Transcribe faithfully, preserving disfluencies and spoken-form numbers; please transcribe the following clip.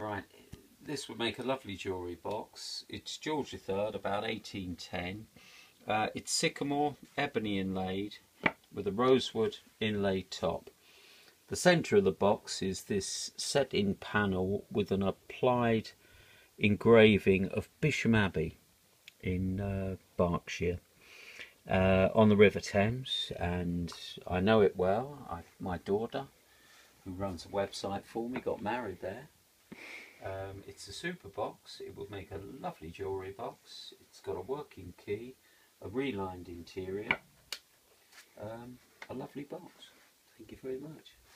Right, this would make a lovely jewellery box. It's George the third, about eighteen ten. Uh, it's Sycamore Ebony inlaid with a Rosewood inlaid top. The centre of the box is this set-in panel with an applied engraving of Bisham Abbey in uh, Berkshire uh, on the River Thames, and I know it well. I, my daughter, who runs a website for me, got married there. Um, it's a super box. It would make a lovely jewellery box. It's got a working key, a relined interior, um, a lovely box. Thank you very much.